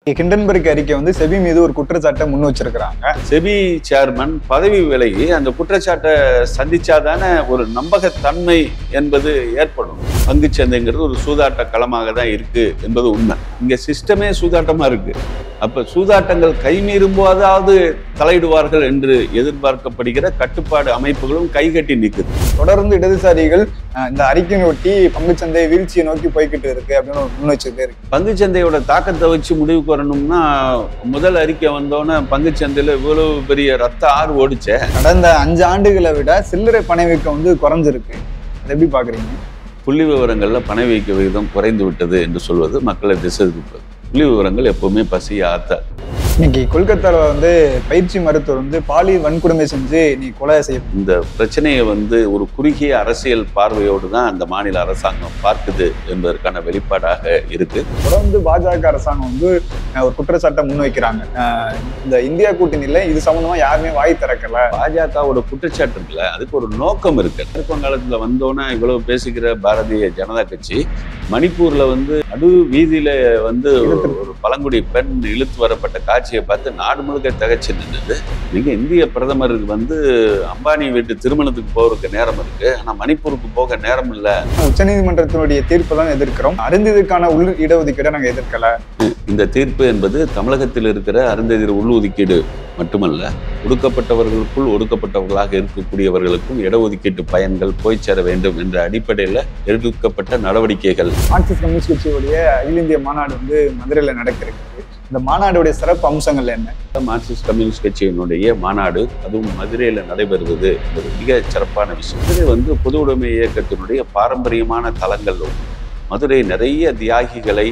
Hindenburg அறிக்கை வந்து SEBI மீது ஒரு குற்றச்சாட்டை முன் வச்சிருக்கிறாங்க. செபி சேர்மன் பதவி விலகி அந்த குற்றச்சாட்டை சந்திச்சாதானே ஒரு நம்பகத்தன்மை என்பது ஏற்படும். பங்குச்சந்தைங்கிறது ஒரு சூதாட்ட களமாக தான் இருக்கு என்பது உண்மை. இங்க சிஸ்டமே சூதாட்டமா இருக்கு. அப்ப சூதாட்டங்கள் கைமீறும் போதாவது தலையிடுவார்கள் என்று எதிர்பார்க்கப்படுகிற கட்டுப்பாடு அமைப்புகளும் கைகட்டி நிற்குது. தொடர்ந்து இடதுசாரிகள் இந்த அறிக்கையை ஒட்டி பங்குச்சந்தை வீழ்ச்சியை நோக்கி போய்கிட்டு இருக்கு அப்படின்னு முன் வச்சுட்டே இருக்கு. பங்குச்சந்தையோட தாக்கத்தை வச்சு முடிவுக்கு வரணும்னா முதல் அறிக்கை வந்தோன்னே பங்குச்சந்தையில இவ்வளவு பெரிய ரத்த ஆறு ஓடிச்சே. கடந்த 5 ஆண்டுகளை விட சில்லறை பணவீக்கம் வந்து குறைஞ்சிருக்கு. அதை எப்படி பாக்குறீங்க? புள்ளி விவரங்கள்ல பணவீக்க விகிதம் குறைந்து விட்டது என்று சொல்வது மக்களை திசை திருப்பது. புள்ளி விவரங்கள் எப்பவுமே பசிய ஆத்த. இன்னைக்கு கொல்கத்தால வந்து பயிற்சி மருத்துவர் வந்து பாலியல் வன்கொடுமை செஞ்சு நீ கொலை செய்ய. இந்த பிரச்சனையை வந்து ஒரு குறுகிய அரசியல் பார்வையோடு தான் அந்த மாநில அரசாங்கம் பார்க்குது என்பதற்கான வெளிப்பாடாக இருக்கு. தொடர்ந்து பாஜக அரசாங்கம் வந்து ஒரு குற்றச்சாட்டை முன்வைக்கிறாங்க. இந்த இந்தியா கூட்டணியில இது சம்பந்தமா யாருமே வாய் திறக்கல. பாஜகவோட குற்றச்சாட்டு இருக்குல்ல, அதுக்கு ஒரு நோக்கம் இருக்கு. வங்காளத்துல வந்தோன்னா இவ்வளவு பேசுகிற பாரதிய ஜனதா கட்சி மணிப்பூர்ல வந்து நடு வீதியில வந்து ஒரு பழங்குடி பெண் இழுத்து வரப்பட்ட காட்சியை பார்த்து நாடு முழுக்க திகைச்சு நின்றுது. நீங்க இந்திய பிரதமருக்கு வந்து அம்பானி வீட்டு திருமணத்துக்கு போறதுக்கு நேரம் இருக்கு, ஆனா மணிப்பூருக்கு போக நேரம் இல்ல. உச்சநீதிமன்றத்தினுடைய தீர்ப்பு தான் எதிர்க்கிறோம். அருந்ததிற்கான உள் இடஒதுக்கீடை நாங்க எதிர்க்கல. இந்த தீர்ப்பு என்பது தமிழகத்தில் இருக்கிற அருந்ததியர் உள்ஒதுக்கீடு மட்டுமல்ல, ஒடுக்கப்பட்டவர்களுக்குள் ஒடுக்கப்பட்டவர்களாக இருக்கக்கூடியவர்களுக்கும் இடஒதுக்கீட்டு பயன்கள் போய் சேர வேண்டும் என்ற அடிப்படையில் எடுக்கப்பட்ட நடவடிக்கைகள். மார்க்சிஸ்ட் கம்யூனிஸ்ட் கட்சியுடைய அகில இந்திய மாநாடு வந்து மதுரையில நடக்கிறது. இந்த மாநாடுடைய சிறப்பு அம்சங்கள் என்ன? மார்க்சிஸ்ட் கம்யூனிஸ்ட் கட்சியினுடைய மாநாடு அதுவும் மதுரையில நடைபெறுவது ஒரு மிக சிறப்பான விஷயம். மதுரை வந்து பொது உடைமை இயக்கத்தினுடைய பாரம்பரியமான தலங்கள். மதுரை நிறைய தியாகிகளை,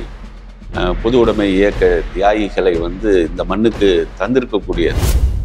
பொது உடைமை இயக்க தியாகிகளை வந்து இந்த மண்ணுக்கு தந்திருக்கக்கூடியது.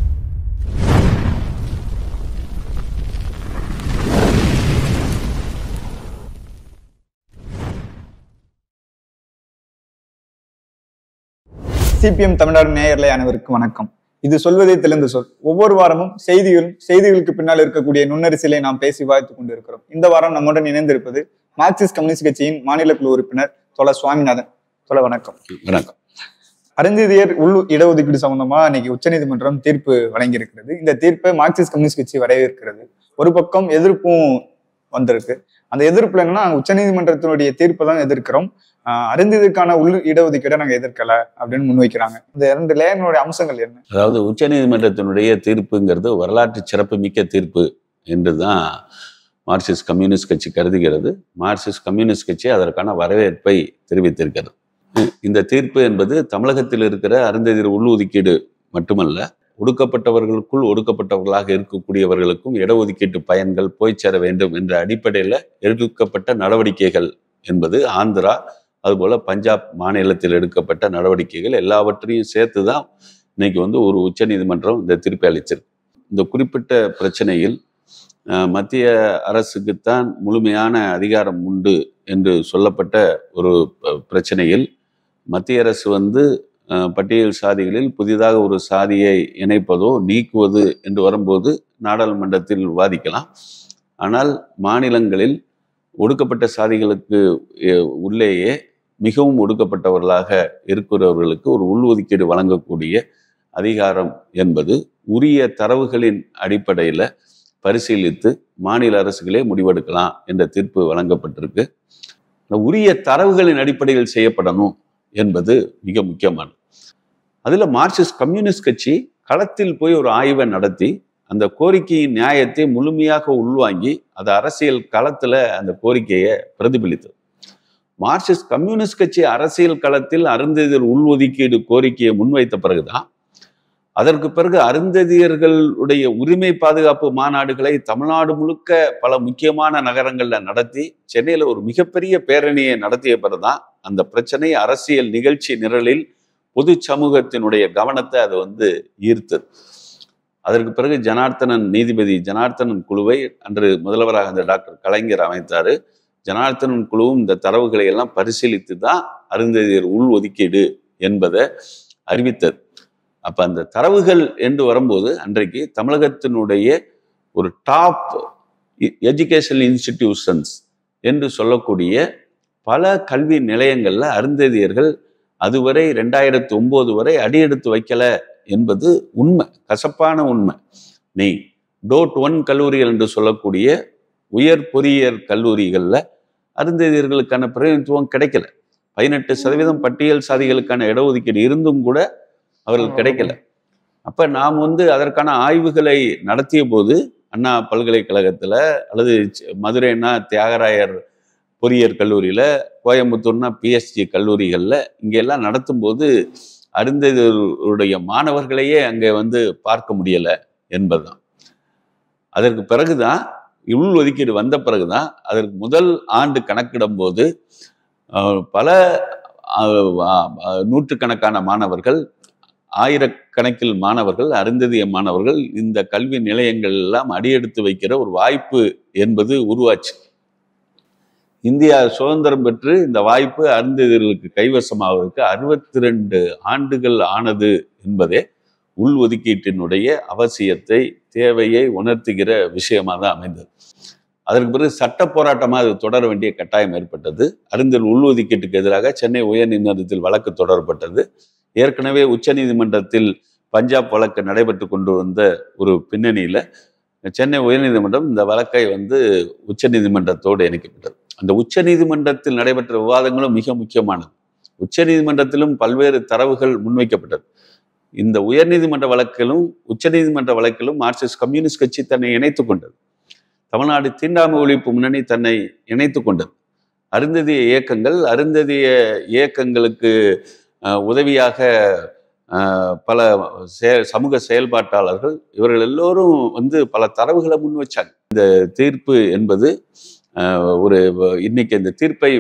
சிபிஎம் தமிழ்நாடு நேயர்களை அனைவருக்கும் வணக்கம். இது சொல்வதை தெளிந்து சொல். ஒவ்வொரு வாரமும் செய்திகளுக்கு பின்னால் இருக்கக்கூடிய நுண்ணரசியலை நாம் பேசி வாய்த்து கொண்டிருக்கிறோம். இந்த வாரம் நம்முடன் இணைந்திருப்பது மார்க்சிஸ்ட் கம்யூனிஸ்ட் கட்சியின் மாநில குழு உறுப்பினர் தோழர் சுவாமிநாதன். தோழர் வணக்கம். வணக்கம். அருந்ததியர் உள் இடஒதுக்கீடு சம்பந்தமா இன்னைக்கு உச்சநீதிமன்றம் தீர்ப்பு வழங்கியிருக்கிறது. இந்த தீர்ப்பை மார்க்சிஸ்ட் கம்யூனிஸ்ட் கட்சி வரவேற்கிறது. ஒரு பக்கம் எதிர்ப்பும் வந்திருக்கு. அந்த எதிர்ப்புல என்னன்னா, உச்சநீதிமன்றத்தினுடைய தீர்ப்பை தான் எதிர்க்கிறோம், அருந்ததிற்கான உள் இடஒதுக்கீடை நாங்க எதிர்க்கல அப்படின்னு முன்வைக்கிறாங்க. இந்த 2 லேயர்களுடைய அம்சங்கள் என்ன? அதாவது உச்சநீதிமன்றத்தினுடைய தீர்ப்புங்கிறது வரலாற்று சிறப்பு மிக்க தீர்ப்பு என்றுதான் மார்க்சிஸ்ட் கம்யூனிஸ்ட் கட்சி கருதுகிறது. மார்க்சிஸ்ட் கம்யூனிஸ்ட் கட்சி அதற்கான வரவேற்பை தெரிவித்திருக்கிறது. இந்த தீர்ப்பு என்பது தமிழகத்தில் இருக்கிற அருந்ததியர் உள்ஒதுக்கீடு மட்டுமல்ல, ஒடுக்கப்பட்டவர்களுக்குள் ஒடுக்கப்பட்டவர்களாக இருக்கக்கூடியவர்களுக்கும் இடஒதுக்கீட்டு பயன்கள் போய் சேர வேண்டும் என்ற அடிப்படையில் எடுக்கப்பட்ட நடவடிக்கைகள் என்பது ஆந்திரா, அதுபோல பஞ்சாப் மாநிலத்தில் எடுக்கப்பட்ட நடவடிக்கைகள் எல்லாவற்றையும் சேர்த்து தான் இன்னைக்கு வந்து ஒரு உச்ச நீதிமன்றம் இந்த தீர்ப்பை அளிச்சிருக்கு. இந்த குறிப்பிட்ட பிரச்சனையில் மத்திய அரசுக்குத்தான் முழுமையான அதிகாரம் உண்டு என்று சொல்லப்பட்ட ஒரு பிரச்சனையில் மத்திய அரசு வந்து பட்டியல் சாதிகளில் புதிதாக ஒரு சாதியை இணைப்பதோ நீக்குவது என்று வரும்போது நாடாளுமன்றத்தில் விவாதிக்கலாம். ஆனால் மாநிலங்களில் ஒடுக்கப்பட்ட சாதிகளுக்கு உள்ளேயே மிகவும் ஒடுக்கப்பட்டவர்களாக இருக்கிறவர்களுக்கு ஒரு உள்ஒதுக்கீடு வழங்கக்கூடிய அதிகாரம் என்பது உரிய தரவுகளின் அடிப்படையில் பரிசீலித்து மாநில அரசுகளே முடிவெடுக்கலாம் என்ற தீர்ப்பு வழங்கப்பட்டிருக்கு. உரிய தரவுகளின் அடிப்படையில் செய்யப்படணும் என்பது மிக முக்கியமானது. அதுல மார்க்சிஸ்ட் கம்யூனிஸ்ட் கட்சி களத்தில் போய் ஒரு ஆய்வை நடத்தி அந்த கோரிக்கையின் நியாயத்தை முழுமையாக உள்வாங்கி அது அரசியல் களத்துல அந்த கோரிக்கையை பிரதிபலித்தது. மார்க்சிஸ்ட் கம்யூனிஸ்ட் கட்சி அரசியல் களத்தில் அருந்ததியர் உள்ஒதுக்கீடு கோரிக்கையை முன்வைத்த பிறகுதான், அதற்கு பிறகு அருந்ததியர்களுடைய உரிமை பாதுகாப்பு மாநாடுகளை தமிழ்நாடு முழுக்க பல முக்கியமான நகரங்கள்ல நடத்தி சென்னையில ஒரு மிகப்பெரிய பேரணியை நடத்திய பிறகுதான் அந்த பிரச்சனை அரசியல் நிகழ்ச்சி நிரலில் பொது சமூகத்தினுடைய கவனத்தை அது வந்து ஈர்த்தது. அதற்கு பிறகு நீதிபதி ஜனார்த்தனன் குழுவை அன்று முதல்வராக அந்த டாக்டர் கலைஞர் அமைத்தாரு. ஜனார்த்தனன் குழுவும் இந்த தரவுகளை எல்லாம் பரிசீலித்து தான் அருந்ததியர் உள் ஒதுக்கீடு என்பதை அறிவித்தது. அப்ப அந்த தரவுகள் என்று வரும்போது அன்றைக்கு தமிழகத்தினுடைய ஒரு டாப் எஜுகேஷனல் இன்ஸ்டிடியூஷன்ஸ் என்று சொல்லக்கூடிய பல கல்வி நிலையங்கள்ல அருந்ததியர்கள் அதுவரை 2009 வரை அடியெடுத்து வைக்கல என்பது உண்மை, கசப்பான உண்மை. நீ டோட் 1 கல்லூரிகள் என்று சொல்லக்கூடிய உயர் பொறியியல் கல்லூரிகள்ல அருந்ததியர்களுக்கான பிரதிநிதித்துவம் கிடைக்கல. 18% பட்டியல் சாதிகளுக்கான இடஒதுக்கீடு இருந்தும் கூட அவர்கள் கிடைக்கல. அப்ப நாம் அதற்கான ஆய்வுகளை நடத்திய போது அண்ணா பல்கலைக்கழகத்துல அல்லது மதுரைன்னா தியாகராயர் பொறியியல் கல்லூரியில, கோயம்புத்தூர்னா பிஎஸ்ஜி கல்லூரிகள்ல இங்கெல்லாம் நடத்தும் போது அருந்ததியருடைய மாணவர்களையே அங்கே பார்க்க முடியல என்பதுதான். அதற்கு பிறகுதான் உள் ஒதுக்கீடு வந்த பிறகுதான் அதற்கு முதல் ஆண்டு கணக்கிடும் போது பல நூற்றுக்கணக்கான மாணவர்கள், ஆயிரக்கணக்கில் மாணவர்கள், அருந்ததிய மாணவர்கள் இந்த கல்வி நிலையங்கள் எல்லாம் அடியெடுத்து வைக்கிற ஒரு வாய்ப்பு என்பது உருவாச்சு. இந்தியா சுதந்திரம் பெற்று இந்த வாய்ப்பு அருந்ததியர்களுக்கு கைவசமாவதற்கு 62 ஆண்டுகள் ஆனது என்பதே உள் ஒதுக்கீட்டினுடைய அவசியத்தை, தேவையை உணர்த்துகிற விஷயமா தான் அமைந்தது. அதற்கு பிறகு சட்ட போராட்டமாக அது தொடர வேண்டிய கட்டாயம் ஏற்பட்டது. அருந்ததியர் உள்ஒதுக்கீட்டுக்கு எதிராக சென்னை உயர்நீதிமன்றத்தில் வழக்கு தொடரப்பட்டது. ஏற்கனவே உச்சநீதிமன்றத்தில் பஞ்சாப் வழக்கு நடைபெற்று கொண்டு வந்த ஒரு பின்னணியில சென்னை உயர்நீதிமன்றம் இந்த வழக்கை உச்சநீதிமன்றத்தோடு இணைக்கப்பட்டது. அந்த உச்சநீதிமன்றத்தில் நடைபெற்ற விவாதங்களும் மிக முக்கியமானது. உச்சநீதிமன்றத்திலும் பல்வேறு தரவுகள் முன்வைக்கப்பட்டது. இந்த உயர்நீதிமன்ற வழக்கிலும் உச்சநீதிமன்ற வழக்கிலும் மார்க்சிஸ்ட் கம்யூனிஸ்ட் கட்சி தன்னை இணைத்துக் கொண்டது. தமிழ்நாடு தீண்டாமை ஒழிப்பு முன்னணி தன்னை இணைத்துக் கொண்டது. அருந்ததிய இயக்கங்களுக்கு உதவியாக பல சமூக செயல்பாட்டாளர்கள், இவர்கள் எல்லோரும் பல தரவுகளை முன் வச்சாங்க. இந்த தீர்ப்பு என்பது இன்னைக்கு இந்த தீர்ப்பை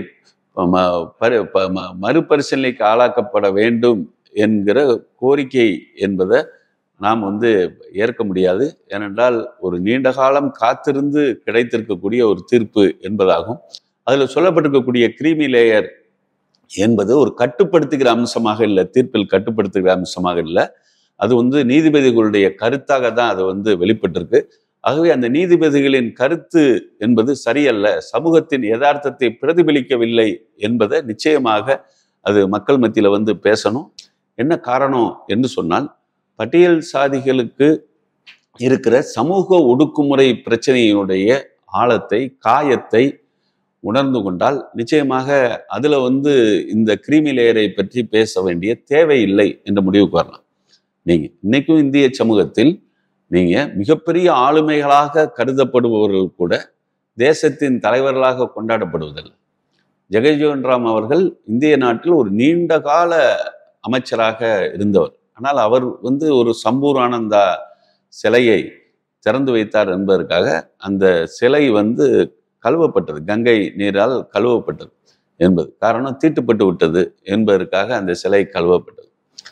மறுபரிசீலனைக்கு ஆளாக்கப்பட வேண்டும் என்கிற கோரிக்கை என்பதை நாம் ஏற்க முடியாது. ஏனென்றால் ஒரு நீண்ட காலம் காத்திருந்து கிடைத்திருக்கக்கூடிய ஒரு தீர்ப்பு என்பதாகும். அதில் சொல்லப்பட்டிருக்கக்கூடிய கிரீமி லேயர் என்பது ஒரு கட்டுப்படுத்துகிற அம்சமாக இல்லை, தீர்ப்பில் கட்டுப்படுத்துகிற அம்சமாக இல்லை. அது நீதிபதிகளுடைய கருத்தாக தான் அது வெளிப்பட்டிருக்கு. ஆகவே அந்த நீதிபதிகளின் கருத்து என்பது சரியல்ல, சமூகத்தின் யதார்த்தத்தை பிரதிபலிக்கவில்லை என்பதை நிச்சயமாக அது மக்கள் மத்தியில பேசணும். என்ன காரணம் என்று சொன்னால், பட்டியல் சாதிகளுக்கு இருக்கிற சமூக ஒடுக்குமுறை பிரச்சனையினுடைய ஆழத்தை, காயத்தை உணர்ந்து கொண்டால் நிச்சயமாக அதுல இந்த கிரீமி லேயரை பற்றி பேச வேண்டிய தேவையில்லை என்ற முடிவுக்கு வரலாம். நீங்க இன்னைக்கும் இந்திய சமூகத்தில் நீங்க மிகப்பெரிய ஆளுமைகளாக கருதப்படுபவர்கள் கூட தேசத்தின் தலைவர்களாக கொண்டாடப்படுவதில்லை. ஜெகஜீவன் ராம் அவர்கள் இந்திய நாட்டில் ஒரு நீண்ட கால அமைச்சராக இருந்தவர். ஆனால் அவர் ஒரு சம்பூர் ஆனந்தா சிலையை திறந்து வைத்தார் என்பதற்காக அந்த சிலை கழுவப்பட்டது, கங்கை நீரால் கழுவப்பட்டது என்பது காரணம், தீட்டுப்பட்டு விட்டது என்பதற்காக அந்த சிலை கழுவப்பட்டது.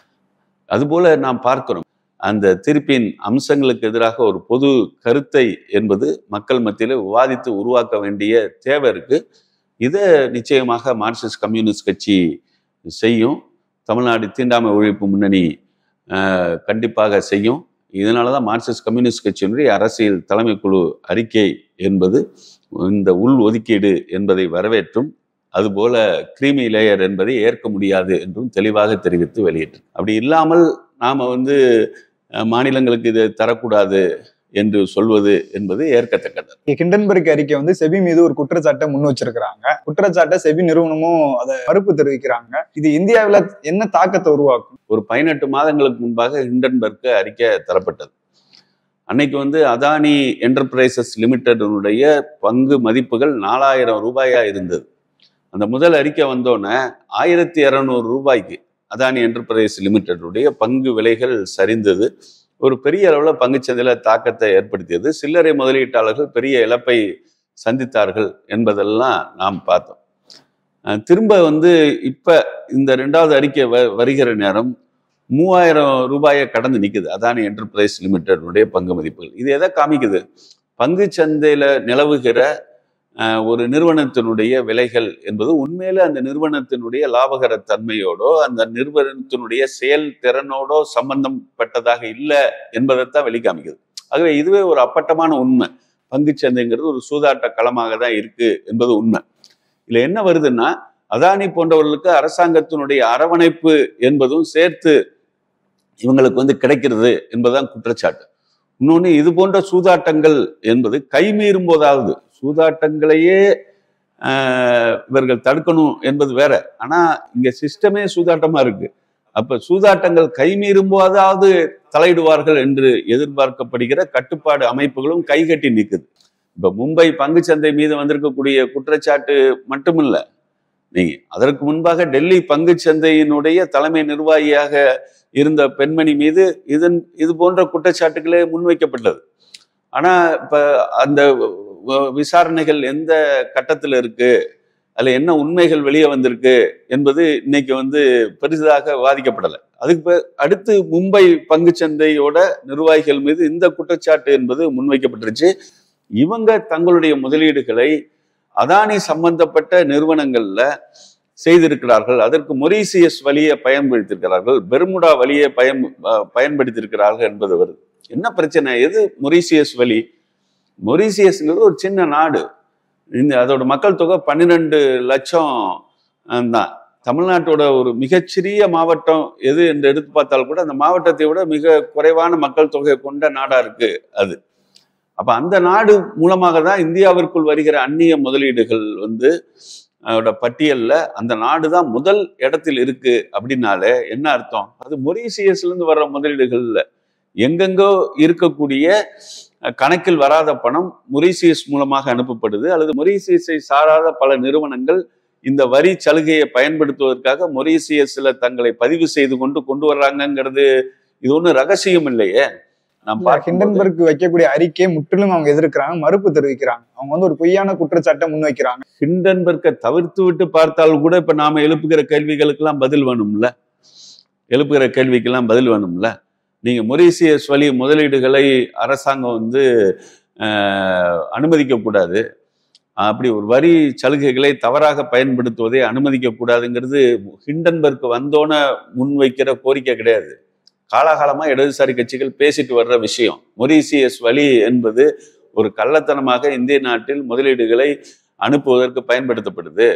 அதுபோல நாம் பார்க்கிறோம், அந்த தீர்ப்பின் அம்சங்களுக்கு எதிராக ஒரு பொது கருத்தை என்பது மக்கள் மத்தியில விவாதித்து உருவாக்க வேண்டிய தேவை இருக்கு. இதை நிச்சயமாக மார்க்சிஸ்ட் கம்யூனிஸ்ட் கட்சி செய்யும். தமிழ்நாடு தீண்டாமை ஒழிப்பு முன்னணி கண்டிப்பாக செய்யும். இதனாலதான் மார்க்சிஸ்ட் கம்யூனிஸ்ட் கட்சியினுடைய அரசியல் தலைமை குழு அறிக்கை என்பது இந்த உள் ஒதுக்கீடு என்பதை வரவேற்றும், அதுபோல கிரீமி லேயர் என்பதை ஏற்க முடியாது என்றும் தெளிவாக தெரிவித்து வெளியிட்டு, அப்படி இல்லாமல் நாம மாநிலங்களுக்கு இதை தரக்கூடாது என்று சொல்வது என்பது ஏற்கத்தக்கது. ஹிண்டன்பர்க் அறிக்கை செபி மீது ஒரு குற்றச்சாட்டை முன் வச்சிருக்கிறாங்க. குற்றச்சாட்டை செபி நிறுவனமும் அதை மறுப்பு தெரிவிக்கிறாங்க. இது இந்தியாவில் என்ன தாக்கத்தை உருவாக்கும்? ஒரு 18 மாதங்களுக்கு முன்பாக ஹிண்டன்பர்க் அறிக்கை தரப்பட்டது. அன்னைக்கு அதானி என்டர்பிரைசஸ் லிமிடெடுடைய பங்கு மதிப்புகள் 4000 ரூபாயா இருந்தது. அந்த முதல் அறிக்கை வந்தோன்னே 1200 ரூபாய்க்கு அதானி என்டர்பிரைஸ் லிமிடெடுடைய பங்கு விலைகள் சரிந்தது. ஒரு பெரிய அளவில் பங்குச்சந்தையில தாக்கத்தை ஏற்படுத்தியது. சில்லறை முதலீட்டாளர்கள் பெரிய இழப்பை சந்தித்தார்கள் என்பதெல்லாம் நாம் பார்த்தோம். திரும்ப இப்ப இந்த 2வது அறிக்கை வருகிற நேரம் 3000 ரூபாயை கடந்து நிற்குது அதானி என்டர்பிரைஸ் லிமிடெடுடைய பங்கு மதிப்புகள். இது எதை காமிக்குது? பங்கு சந்தையில நிலவுகிற ஒரு நிறுவனத்தினுடைய விலைகள் என்பது உண்மையில அந்த நிறுவனத்தினுடைய லாபகர தன்மையோடோ அந்த நிறுவனத்தினுடைய செயல்திறனோடோ சம்பந்தப்பட்டதாக இல்லை என்பதைத்தான் வெளிக்காமிக்குது. ஆகவே இதுவே ஒரு அப்பட்டமான உண்மை. பங்கு சந்தைங்கிறது ஒரு சூதாட்ட களமாக தான் இருக்கு என்பது உண்மை. இதுல என்ன வருதுன்னா, அதானி போன்றவர்களுக்கு அரசாங்கத்தினுடைய அரவணைப்பு என்பதும் சேர்த்து இவங்களுக்கு வந்து கிடைக்கிறது என்பதுதான் குற்றச்சாட்டு. இன்னொன்னு, இது போன்ற சூதாட்டங்கள் என்பது கைமீறும் போதாவது, சூதாட்டங்களையே இவர்கள் தடுக்கணும் என்பது வேற. ஆனா இங்க சிஸ்டமே சூதாட்டமா இருக்கு. அப்ப சூதாட்டங்கள் கைமீறும் போதாவது தலையிடுவார்கள் என்று எதிர்பார்க்கப்படுகிற கட்டுப்பாடு அமைப்புகளும் கைகட்டி நிற்குது. இப்ப மும்பை பங்குச்சந்தை மீது வந்திருக்கக்கூடிய குற்றச்சாட்டு மட்டுமில்ல, நீங்க அதற்கு முன்பாக டெல்லி பங்குச்சந்தையினுடைய தலைமை நிர்வாகியாக இருந்த பெண்மணி மீது இது போன்ற குற்றச்சாட்டுகளே முன்வைக்கப்பட்டது. ஆனா இப்ப அந்த விசாரணைகள் எந்த கட்டத்துல இருக்கு, அதுல என்ன உண்மைகள் வெளியே வந்திருக்கு என்பது இன்னைக்கு வந்து பெரிதாக வாதிக்கப்படலை. அதுக்கு அடுத்து மும்பை பங்குச்சந்தையோட நிர்வாகிகள் மீது இந்த குற்றச்சாட்டு என்பது முன்வைக்கப்பட்டுருச்சு. இவங்க தங்களுடைய முதலீடுகளை அதானி சம்பந்தப்பட்ட நிறுவனங்கள்ல செய்திருக்கிறார்கள், அதற்கு மொரீசியஸ் வழியை பயன்படுத்தியிருக்கிறார்கள், பெர்முடா வழியை பயன்படுத்தியிருக்கிறார்கள் என்பது வருது. என்ன பிரச்சனை? எது மொரீசியஸ் வழி? மொரீசியஸ்ங்கிறது ஒரு சின்ன நாடு. அதோட மக்கள் தொகை 12 லட்சம் தான். தமிழ்நாட்டோட ஒரு மிகச்சிறிய மாவட்டம் எது என்று எடுத்து பார்த்தால் கூட அந்த மாவட்டத்தை விட மிக குறைவான மக்கள் தொகை கொண்ட நாடா இருக்கு அது. அப்ப அந்த நாடு மூலமாக தான் இந்தியாவிற்குள் வருகிற அந்நிய முதலீடுகள் வந்து பட்டியல்ல அந்த நாடு தான் முதல் இடத்தில் இருக்கு. அப்படின்னாலே என்ன அர்த்தம்? அது மொரீசியஸ்ல இருந்து வர்ற முதலீடுகள்ல எங்கெங்கோ இருக்கக்கூடிய கணக்கில் வராத பணம் மொரீசியஸ் மூலமாக அனுப்பப்படுது, அல்லது மொரீசியஸை சாராத பல நிறுவனங்கள் இந்த வரி சலுகையை பயன்படுத்துவதற்காக மொரீசியஸ்ல தங்களை பதிவு செய்து கொண்டு வர்றாங்கிறது இது ஒன்றும் ரகசியம் இல்லையே. ஹிண்டன்பர்க் வைக்கக்கூடிய அறிக்கையை முற்றிலும் அவங்க எதிர்க்கிறாங்க, மறுப்பு தெரிவிக்கிறாங்க. அவங்க வந்து ஒரு பொய்யான குற்றச்சாட்டை முன்வைக்கிறாங்க. ஹிண்டன்பர்க்கை தவிர்த்து விட்டு பார்த்தால் கூட இப்ப நாம எழுப்புகிற கேள்விகளுக்கெல்லாம் பதில் வேணும்ல. நீங்க மொரீசியஸ் வழி முதலீடுகளை அரசாங்கம் வந்து அனுமதிக்க கூடாது, அப்படி ஒரு வரி சலுகைகளை தவறாக பயன்படுத்துவதை அனுமதிக்க கூடாதுங்கிறது ஹிண்டன்பர்க் வந்தோன முன்வைக்கிற கோரிக்கை கிடையாது. காலாகாலமா இடதுசாரி கட்சிகள் பேசிட்டு வர்ற விஷயம். மொரீசியஸ் வழி என்பது ஒரு கள்ளத்தனமாக இந்திய நாட்டில் முதலீடுகளை அனுப்புவதற்கு பயன்படுத்தப்படுது.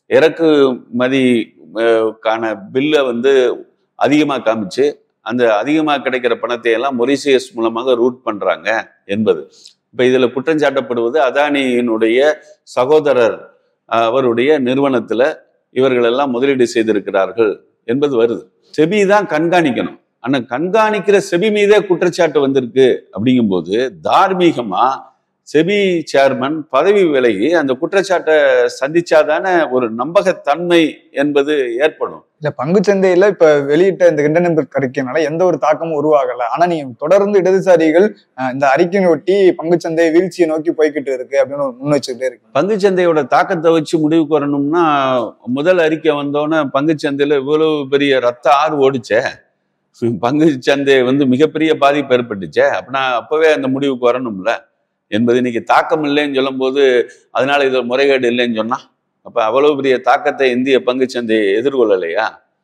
இறக்குமதிக்கான பில்லை வந்து அதிகமாக காமிச்சு அந்த அதிகமாக கிடைக்கிற பணத்தை எல்லாம் மொரீசியஸ் மூலமாக ரூட் பண்றாங்க என்பது. இப்ப இதுல குற்றஞ்சாட்டப்படுவது அதானியினுடைய சகோதரர் அவருடைய நிறுவனத்துல இவர்கள் எல்லாம் முதலீடு செய்திருக்கிறார்கள் என்பது வருது. செபி தான் கண்காணிக்கணும். ஆனா கண்காணிக்கிற செபி மீதே குற்றச்சாட்டு வந்திருக்கு. அப்படிங்கும்போது தார்மீகமா செபி சேர்மன் பதவி விலகி அந்த குற்றச்சாட்டை சந்திச்சாதானே ஒரு நம்பகத்தன்மை என்பது ஏற்படும். இல்ல பங்குச்சந்தையில இப்ப வெளியிட்ட இந்த ஹிண்டன்பர்க் அறிக்கையினால எந்த ஒரு தாக்கமும் உருவாகல. ஆனா நீங்க தொடர்ந்து இடதுசாரிகள் இந்த அறிக்கையை ஒட்டி பங்குச்சந்தை வீழ்ச்சியை நோக்கி போய்கிட்டு இருக்கு அப்படின்னு முன் வச்சுக்கிட்டே இருக்கு. பங்குச்சந்தையோட தாக்கத்தை வச்சு முடிவுக்கு வரணும்னா முதல் அறிக்கை வந்தோன்னே பங்குச்சந்தையில இவ்வளவு பெரிய ரத்த ஆறு ஓடிச்சே, பங்கு சந்தை வந்து மிகப்பெரிய பாதிப்பு ஏற்பட்டுச்சே, அப்படின்னா அப்பவே அந்த முடிவுக்கு வரணும்ல என்பது. இன்னைக்கு தாக்கம் இல்லைன்னு சொல்லும் போது அதனால இது முறைகேடு இல்லைன்னு சொன்னா அப்ப அவ்வளவு பெரிய தாக்கத்தை இந்திய பங்குச்சந்தையை எதிர்கொள்ளலையா?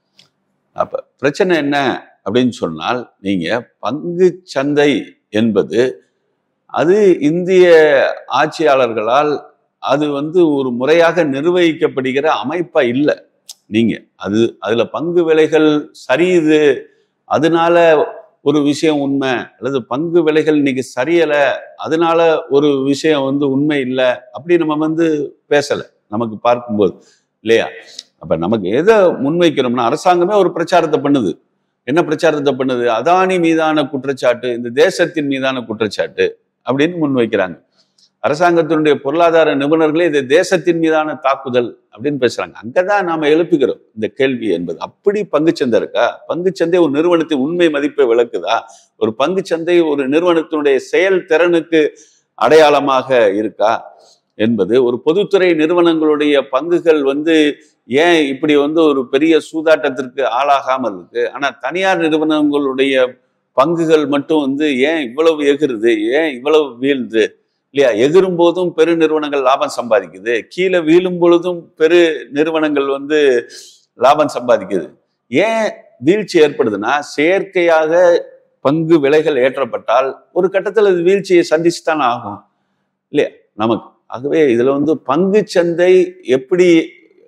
அப்ப பிரச்சனை என்ன அப்படின்னு சொன்னால், நீங்க பங்கு சந்தை என்பது அது இந்திய ஆட்சியாளர்களால் அது வந்து ஒரு முறையாக நிர்வகிக்கப்படுகிற அமைப்பா இல்லை. நீங்க அதுல பங்கு விலைகள் சரியுது அதனால ஒரு விஷயம் உண்மை, அல்லது பங்கு விலைகள் இன்னைக்கு சரியலை அதனால ஒரு விஷயம் வந்து உண்மை இல்லை, அப்படி நம்ம வந்து பேசலை நமக்கு பார்க்கும்போது இல்லையா? அப்ப நமக்கு எதை முன்வைக்கிறோம்னா, அரசாங்கமே ஒரு பிரச்சாரத்தை பண்ணுது. என்ன பிரச்சாரத்தை பண்ணுது? அதானி மீதான குற்றச்சாட்டு இந்த தேசத்தின் மீதான குற்றச்சாட்டு அப்படின்னு முன்வைக்கிறாங்க. அரசாங்கத்தினுடைய பொருளாதார நிபுணர்களே இது தேசத்தின் மீதான தாக்குதல் அப்படின்னு பேசுறாங்க. அங்கதான் நாம எழுப்புகிறோம் இந்த கேள்வி என்பது. அப்படி பங்குச்சந்தை இருக்கா? பங்குச்சந்தை ஒரு நிறுவனத்தின் உண்மை மதிப்பை விளக்குதா? ஒரு பங்குச்சந்தை ஒரு நிறுவனத்தினுடைய செயல் திறனுக்கு அடையாளமாக இருக்கா என்பது. ஒரு பொதுத்துறை நிறுவனங்களுடைய பங்குகள் வந்து ஏன் இப்படி வந்து ஒரு பெரிய சூதாட்டத்திற்கு ஆளாகாமல் இருக்கு, ஆனா தனியார் நிறுவனங்களுடைய பங்குகள் மட்டும் வந்து ஏன் இவ்வளவு எகிருது, ஏன் இவ்வளவு வீழ்து இல்லையா? எகிரும் போதும் பெரு நிறுவனங்கள் லாபம் சம்பாதிக்குது, கீழே வீழும் பொழுதும் பெரு நிறுவனங்கள் வந்து லாபம் சம்பாதிக்குது. ஏன் வீழ்ச்சி ஏற்படுதுன்னா, செயற்கையாக பங்கு விலைகள் ஏற்றப்பட்டால் ஒரு கட்டத்தில் அது வீழ்ச்சியை சந்திச்சுத்தானே ஆகும் இல்லையா நமக்கு. ஆகவே இதுல வந்து பங்கு சந்தை எப்படி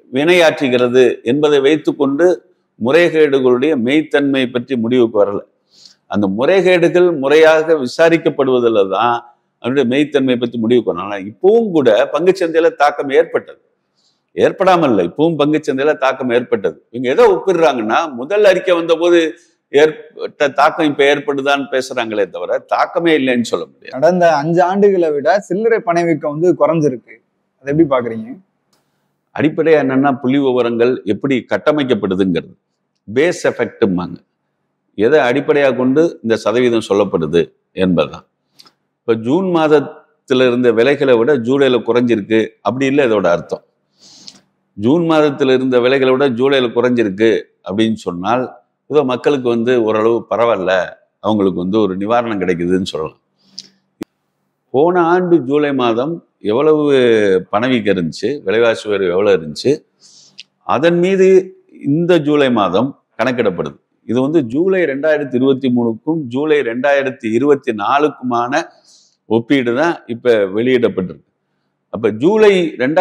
வினையாற்றுகிறது என்பதை வைத்துக்கொண்டு முறைகேடுகளுடைய மெய்த்தன்மை பற்றி முடிவுக்கு வரல. அந்த முறைகேடுகள் முறையாக விசாரிக்கப்படுவதில் தான் அதனுடைய மெய்த்தன்மை பற்றி முடிவுக்கு வரணும். இப்பவும் கூட பங்குச்சந்தையில தாக்கம் ஏற்பட்டது, ஏற்படாமல் இல்லை, இப்பவும் பங்குச்சந்தையில தாக்கம் ஏற்பட்டது. இவங்க எதை ஒப்பிடுறாங்கன்னா, முதல் அறிக்கை வந்த போது ஏற்பட்ட தாக்கம் இப்ப ஏற்படுதான்னு பேசுறாங்களே தவிர தாக்கமே இல்லைன்னு சொல்ல முடியாது. கடந்த 5 ஆண்டுகளை விட சில்லறை பணவீக்கம் குறைஞ்சிருக்கு. அதை எப்படி பாக்குறீங்க? அடிப்படையா என்னன்னா, புள்ளி விவரங்கள் எப்படி கட்டமைக்கப்படுதுங்கிறது பேஸ் எஃபெக்ட்மாங்க. எதை அடிப்படையாக கொண்டு இந்த சதவீதம் சொல்லப்படுது என்பதுதான். இப்ப ஜூன் மாதத்துல இருந்த விலைகளை விட ஜூலைல குறைஞ்சிருக்கு அப்படி இல்லை இதோட அர்த்தம். ஜூன் மாதத்துல இருந்த விலைகளை விட ஜூலைல குறைஞ்சிருக்கு அப்படின்னு சொன்னால் ஏதோ மக்களுக்கு ஓரளவு பரவாயில்ல, அவங்களுக்கு ஒரு நிவாரணம் கிடைக்குதுன்னு சொல்லலாம். போன ஆண்டு ஜூலை மாதம் எவ்வளவு பணவீக்கம் இருந்துச்சு, விலைவாசி உயர்வு எவ்வளவு இருந்துச்சு, அதன் மீது இந்த ஜூலை மாதம் கணக்கிடப்படுது. இது ஜூலை 2023க்கும் ஜூலை 2024க்குமான ஒப்பீடு தான் இப்ப வெளியிடப்பட்டிருக்கு. அப்ப ஜூலை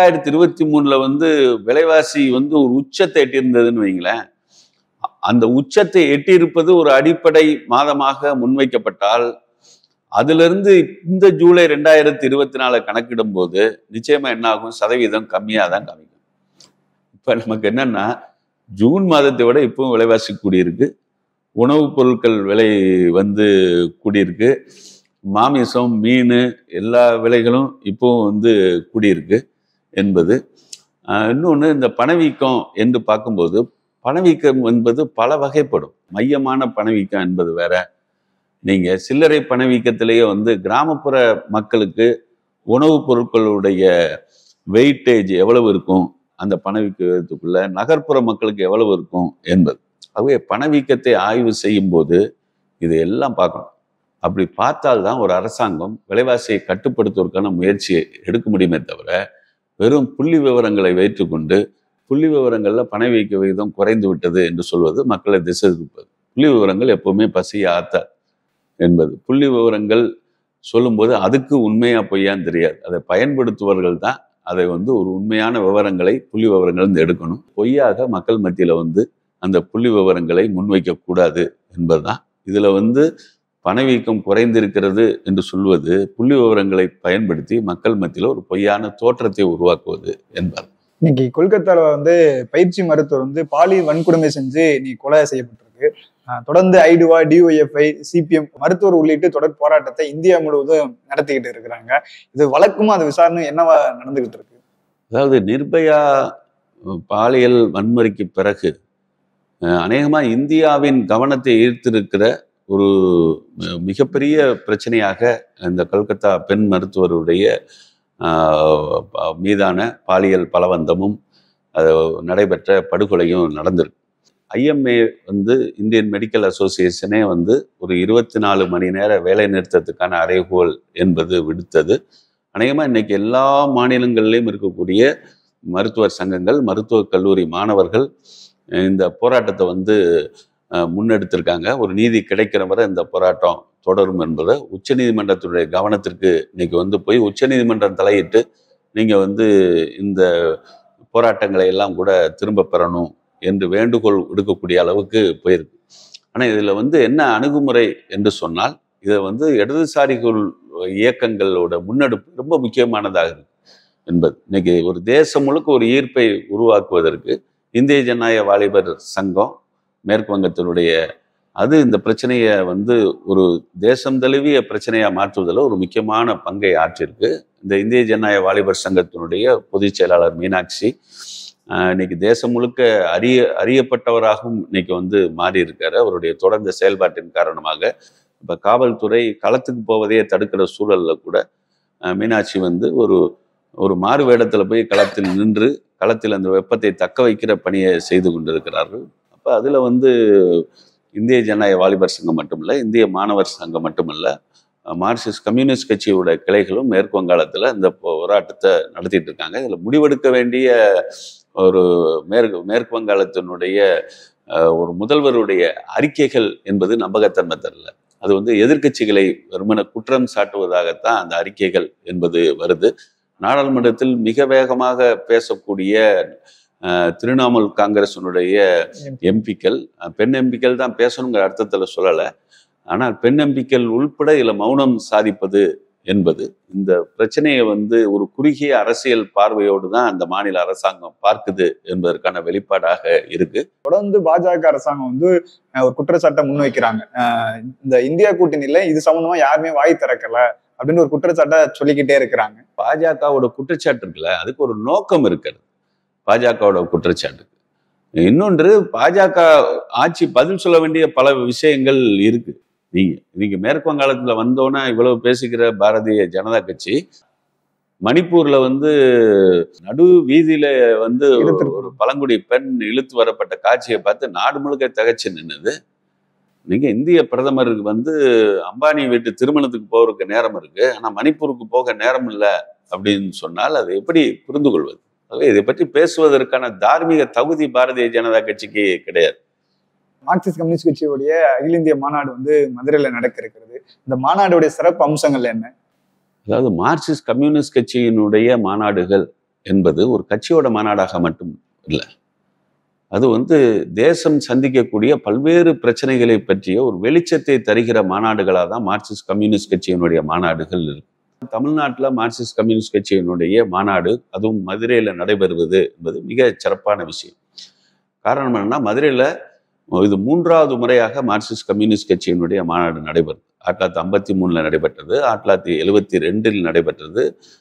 2023ல விலைவாசி ஒரு உச்சத்தை எட்டியிருந்ததுன்னு வைங்களேன். அந்த உச்சத்தை எட்டியிருப்பது ஒரு அடிப்படை மாதமாக முன்வைக்கப்பட்டால், அதுல இருந்து இந்த ஜூலை 2024 கணக்கிடும் போது நிச்சயமா என்ன ஆகும், சதவீதம் கம்மியா தான் காமிக்கும். இப்ப நமக்கு என்னன்னா, ஜூன் மாதத்தை விட இப்பவும் விலைவாசி கூடியிருக்கு, உணவுப் பொருட்கள் விலை கூடியிருக்கு, மாமிசம் மீன் எல்லா விலைகளும் இப்பவும் கூடியிருக்கு என்பது. இன்னொன்று, இந்த பணவீக்கம் என்று பார்க்கும்போது பணவீக்கம் என்பது பல வகைப்படும். மையமான பணவீக்கம் என்பது வேற. நீங்க சில்லறை பணவீக்கத்திலேயே கிராமப்புற மக்களுக்கு உணவுப் பொருட்களுடைய வெயிட்டேஜ் எவ்வளவு இருக்கும் அந்த பணவீக்கத்துக்குள்ள, நகர்ப்புற மக்களுக்கு எவ்வளவு இருக்கும் என்பது. ஆகவே பணவீக்கத்தை ஆய்வு செய்யும் போது இது எல்லாம் பார்க்கணும். அப்படி பார்த்தால்தான் ஒரு அரசாங்கம் விலைவாசியை கட்டுப்படுத்துவதற்கான முயற்சியை எடுக்க முடியுமே தவிர, வெறும் புள்ளி விவரங்களை வைத்துக்கொண்டு புள்ளி விவரங்கள்ல பணவீக்க விகிதம் குறைந்து விட்டது என்று சொல்வது மக்களை திசை திருப்பது. புள்ளி விவரங்கள் எப்பவுமே பசியை ஆத்தாது என்பது. புள்ளி விவரங்கள் சொல்லும்போது அதுக்கு உண்மையா பொய்யான்னு தெரியாது. அதை பயன்படுத்துவர்கள் தான் அதை ஒரு உண்மையான விவரங்களை புள்ளி விவரங்கள் எடுக்கணும். பொய்யாக மக்கள் மத்தியில அந்த புள்ளி விவரங்களை முன்வைக்க கூடாது என்பதுதான். இதுல பணவீக்கம் குறைந்திருக்கிறது என்று சொல்வது புள்ளி விவரங்களை பயன்படுத்தி மக்கள் மத்தியில ஒரு பொய்யான தோற்றத்தை உருவாக்குவது என்பது. இன்னைக்கு கொல்கத்தால பயிற்சி மருத்துவர் பாலியல் வன்கொடுமை செஞ்சு கொலை செய்யப்பட்டிருக்கு. தொடர்ந்து ஐடுவா, டிஒஎஃப்ஐ, சிபிஎம் மருத்துவர் உள்ளிட்டு தொடர் போராட்டத்தை இந்தியா முழுவதும் நடத்திக்கிட்டு இருக்கிறாங்க. இது வழக்கமா அது விசாரணை என்னவா நடந்துகிட்டு இருக்கு? அதாவது நிர்பயா பாலியல் வன்முறைக்கு பிறகு அநேகமா இந்தியாவின் கவனத்தை ஈர்த்திருக்கிற ஒரு மிகப்பெரிய பிரச்சனையாக இந்த கொல்கத்தா பெண் மருத்துவருடைய மீதான பாலியல் பலவந்தமும் நடைபெற்ற படுகொலையும் நடந்திருக்கு. ஐஎம்ஏ இந்தியன் மெடிக்கல் அசோசியேஷனே ஒரு 24 மணி நேர வேலை நிறுத்தத்துக்கான அறைகோல் என்பது விடுத்தது. அநேகமாக இன்னைக்கு எல்லா மாநிலங்களிலும் இருக்கக்கூடிய மருத்துவர் சங்கங்கள், மருத்துவக் கல்லூரி மாணவர்கள் இந்த போராட்டத்தை முன்னெடுத்திருக்காங்க. ஒரு நீதி கிடைக்கிற வரை இந்த போராட்டம் தொடரும் என்பதை உச்சநீதிமன்றத்துடைய கவனத்திற்கு இன்னைக்கு போய் உச்சநீதிமன்றம் தலையிட்டு நீங்க இந்த போராட்டங்களை எல்லாம் கூட திரும்ப பெறணும் என்று வேண்டுகோள் விடுக்கக்கூடிய அளவுக்கு போயிருக்கு. ஆனா இதுல என்ன அணுகுமுறை என்று சொன்னால், இதை இடதுசாரிகள் இயக்கங்களோட முன்னெடுப்பு ரொம்ப முக்கியமானதாக இருக்கு என்பது. இன்னைக்கு ஒரு தேசம் முழுக்க ஒரு ஈர்ப்பை உருவாக்குவதற்கு இந்திய ஜனநாயக வாலிபர் சங்கம் மேற்கு வங்கத்தினுடைய இந்த பிரச்சனையை ஒரு தேசம் தழுவிய பிரச்சனையா மாற்றுவதில் ஒரு முக்கியமான பங்கை ஆற்றிருக்கு. இந்த இந்திய ஜனநாயக வாலிபர் சங்கத்தினுடைய பொதுச் செயலாளர் மீனாட்சி இன்னைக்கு தேசம் முழுக்க அறியப்பட்டவராகவும் இன்னைக்கு மாறி இருக்காரு. அவருடைய தொடர்ந்த செயல்பாட்டின் காரணமாக இப்ப காவல்துறை களத்துக்கு போவதையே தடுக்கிற சூழல்ல கூட மீனாட்சி ஒரு மாறு வேடத்துல போய் களத்தில் நின்று களத்தில் அந்த வெப்பத்தை தக்க வைக்கிற பணியை செய்து கொண்டிருக்கிறார்கள். அப்ப அதுல இந்திய ஜனநாயக வாலிபர் சங்கம் மட்டுமல்ல, இந்திய மாணவர் சங்கம் மட்டுமல்ல, மார்க்சிஸ்ட் கம்யூனிஸ்ட் கட்சியோட கிளைகளும் மேற்கு வங்காளத்துல இந்த போராட்டத்தை நடத்திட்டு இருக்காங்க. இதுல முடிவெடுக்க வேண்டிய ஒரு மேற்கு வங்காளத்தினுடைய ஒரு முதல்வருடைய அறிக்கைகள் என்பது நம்பகத்தன்மை தரல. அது எதிர்க்கட்சிகளை வெறுமன குற்றம் சாட்டுவதாகத்தான் அந்த அறிக்கைகள் என்பது வருது. நாடாளுமன்றத்தில் மிக வேகமாக பேசக்கூடிய திரிணாமுல் காங்கிரஸினுடைய எம்பிக்கள், பெண் எம்பிக்கள் தான் பேசணுங்கிற அர்த்தத்தில் சொல்லலை, ஆனால் பெண் எம்பிக்கள் உள்பட இதில் மௌனம் சாதிப்பது என்பது இந்த பிரச்சனையை ஒரு குறுகிய அரசியல் பார்வையோடு தான் அந்த மாநில அரசாங்கம் பார்க்குது என்பதற்கான வெளிப்பாடாக இருக்கு. தொடர்ந்து பாஜக அரசாங்கம் ஒரு குற்றச்சாட்டை முன்வைக்கிறாங்க. இந்த இந்தியா கூட்டணியில இது சம்பந்தமா யாருமே வாய் திறக்கல அப்படின்னு ஒரு குற்றச்சாட்டை சொல்லிக்கிட்டே இருக்கிறாங்க. பாஜகவோட குற்றச்சாட்டு இருக்குல்ல, அதுக்கு ஒரு நோக்கம் இருக்கிறது. பாஜகவோட குற்றச்சாட்டுக்கு இன்னொன்று, பாஜக ஆட்சி பதில் சொல்ல வேண்டிய பல விஷயங்கள் இருக்கு. நீங்க மேற்கு வங்காளத்துல வந்தோன்னா இவ்வளவு பேசுகிற பாரதிய ஜனதா கட்சி மணிப்பூர்ல நடு வீதியில ஒரு பழங்குடி பெண் இழுத்து வரப்பட்ட காட்சியை பார்த்து நாடு முழுக்க திகைச்சு நின்னுது. நீங்க இந்திய பிரதமருக்கு அம்பானி வீட்டு திருமணத்துக்கு போறதுக்கு நேரம் இருக்கு, ஆனா மணிப்பூருக்கு போக நேரம் இல்லை அப்படின்னு சொன்னால் அதை எப்படி புரிந்து கொள்வது? ஆகவே இதை பற்றி பேசுவதற்கான தார்மீக தகுதி பாரதிய ஜனதா கட்சிக்கு கிடையாது. மார்க்சிஸ்ட் கம்யூனிஸ்ட் கட்சியுடைய அகில இந்திய மாநாடு மதுரையில நடக்க இருக்கிறது. இந்த மாநாடுடைய சிறப்பு அம்சங்கள் என்ன? அதாவது மார்க்சிஸ்ட் கம்யூனிஸ்ட் கட்சியினுடைய மாநாடுகள் என்பது ஒரு கட்சியோட மாநாடாக மட்டும் இல்லை, அது தேசம் சந்திக்கக்கூடிய பல்வேறு பிரச்சனைகளை பற்றிய ஒரு வெளிச்சத்தை தருகிற மாநாடுகளாக தான் மார்க்சிஸ்ட் கம்யூனிஸ்ட் கட்சியினுடைய மாநாடுகள் இருக்கு. தமிழ்நாட்டில் மார்க்சிஸ்ட் கம்யூனிஸ்ட் கட்சியினுடைய மாநாடு அதுவும் மதுரையில் நடைபெறுவது என்பது மிக சிறப்பான விஷயம். காரணம் என்னன்னா, மதுரையில் இது 3வது முறையாக மார்க்சிஸ்ட் கம்யூனிஸ்ட் கட்சியினுடைய மாநாடு நடைபெறுது. 1953 நடைபெற்றது, 1972 நடைபெற்றது,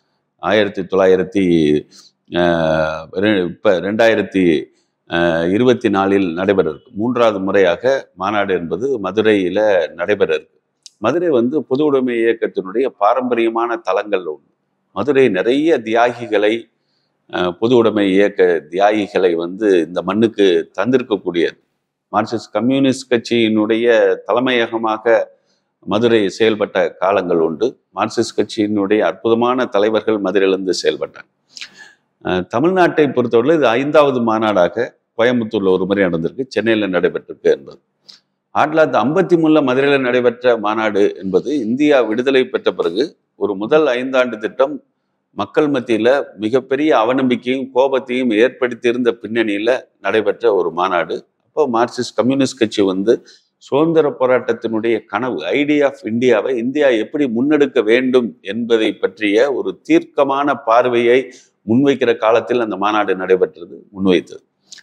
2024 நடைபெற இருக்கு. 3வது முறையாக மாநாடு என்பது மதுரையில நடைபெற இருக்கு. மதுரை பொது உடைமை இயக்கத்தினுடைய பாரம்பரியமான தலங்கள் ஒன்று. மதுரை நிறைய தியாகிகளை, பொது உடைமை இயக்க தியாகிகளை இந்த மண்ணுக்கு தந்திருக்கக்கூடியது. மார்க்சிஸ்ட் கம்யூனிஸ்ட் கட்சியினுடைய தலைமையகமாக மதுரை செயல்பட்ட காலங்கள் உண்டு. மார்க்சிஸ்ட் கட்சியினுடைய அற்புதமான தலைவர்கள் மதுரையிலிருந்து செயல்பட்டாங்க. தமிழ்நாட்டை பொறுத்தவரை இது 5வது மாநாடாக கோயம்புத்தூர்ல ஒரு முறை நடந்திருக்கு, சென்னையில் நடைபெற்றிருக்கு என்பது. 1953 மதுரையில் நடைபெற்ற மாநாடு என்பது இந்தியா விடுதலை பெற்ற பிறகு ஒரு முதல் 5 ஆண்டு திட்டம் மக்கள் மத்தியில மிகப்பெரிய அவநம்பிக்கையும் கோபத்தையும் ஏற்படுத்தியிருந்த பின்னணியில நடைபெற்ற ஒரு மாநாடு. அப்போ மார்க்சிஸ்ட் கம்யூனிஸ்ட் கட்சி சுதந்திர போராட்டத்தினுடைய கனவு, ஐடியா ஆஃப் இந்தியாவை இந்தியா எப்படி முன்னெடுக்க வேண்டும் என்பதை பற்றிய ஒரு தீர்க்கமான பார்வையை முன்வைக்கிற காலத்தில் அந்த மாநாடு நடைபெற்றது, முன்வைத்தது.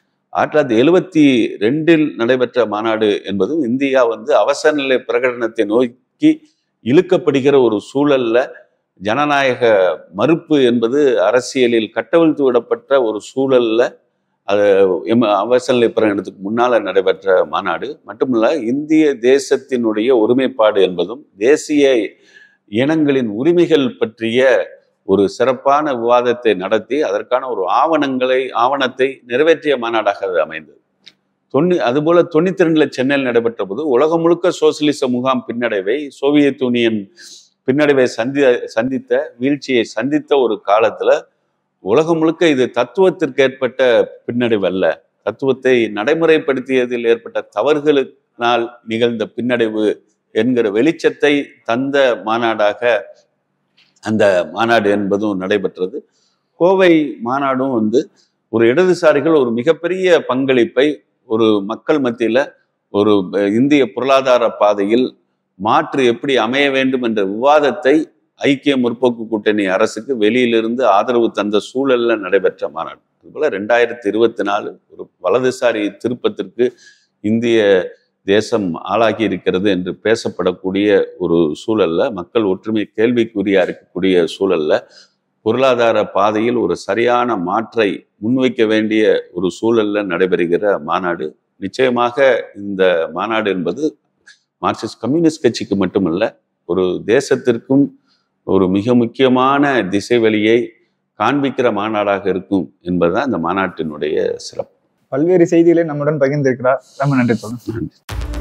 1972 நடைபெற்ற மாநாடு என்பதும் இந்தியா அவசர நிலை பிரகடனத்தை நோக்கி இழுக்கப்படுகிற ஒரு சூழல்ல, ஜனநாயக மறுப்பு என்பது அரசியலில் கட்டவிழ்த்து விடப்பட்ட ஒரு சூழல்ல அது அவசர நிலை பிரகடனத்துக்கு முன்னால நடைபெற்ற மாநாடு மட்டுமல்ல, இந்திய தேசத்தினுடைய ஒருமைப்பாடு என்பதும் தேசிய இனங்களின் உரிமைகள் பற்றிய ஒரு சிறப்பான விவாதத்தை நடத்தி அதற்கான ஒரு ஆவணத்தை நிறைவேற்றிய மாநாடாக அது அமைந்தது. அதுபோல 92 சென்னையில் நடைபெற்ற போது உலகம் முழுக்க சோசியலிச முகாம் பின்னடைவை, சோவியத் யூனியன் பின்னடைவை சந்தித்த வீழ்ச்சியை சந்தித்த ஒரு காலத்துல உலகம் முழுக்க இது தத்துவத்திற்கு ஏற்பட்ட பின்னடைவு அல்ல, தத்துவத்தை நடைமுறைப்படுத்தியதில் ஏற்பட்ட தவறுகளினால் நிகழ்ந்த பின்னடைவு என்கிற வெளிச்சத்தை தந்த மாநாடாக அந்த மாநாடு என்பதும் நடைபெற்றது. கோவை மாநாடும் ஒரு இடதுசாரிகள் ஒரு மிகப்பெரிய பங்களிப்பை ஒரு மக்கள் மத்தியில ஒரு இந்திய பொருளாதார பாதையில் மாற்று எப்படி அமைய வேண்டும் என்ற விவாதத்தை ஐக்கிய முற்போக்கு கூட்டணி அரசுக்கு வெளியிலிருந்து ஆதரவு தந்த சூழல்ல நடைபெற்ற மாநாடு. அதுபோல 2024 ஒரு வலதுசாரி திருப்பத்திற்கு இந்திய தேசம் ஆளாகி இருக்கிறது என்று பேசப்படக்கூடிய ஒரு சூழல்ல, மக்கள் ஒற்றுமை கேள்விக்குறியா இருக்கக்கூடிய சூழல்ல, பொருளாதார பாதையில் ஒரு சரியான மாற்றை முன்வைக்க வேண்டிய ஒரு சூழல்ல நடைபெறுகிற மாநாடு. நிச்சயமாக இந்த மாநாடு என்பது மார்க்சிஸ்ட் கம்யூனிஸ்ட் கட்சிக்கு மட்டுமல்ல, ஒரு தேசத்திற்கும் ஒரு மிக முக்கியமான திசை வழியை காண்பிக்கிற மாநாடாக இருக்கும் என்பதுதான் இந்த மாநாட்டினுடைய சிறப்பு. பல்வேறு செய்திகளை நம்முடன் பகிர்ந்திருக்கிறார். ரொம்ப நன்றி. நன்றி.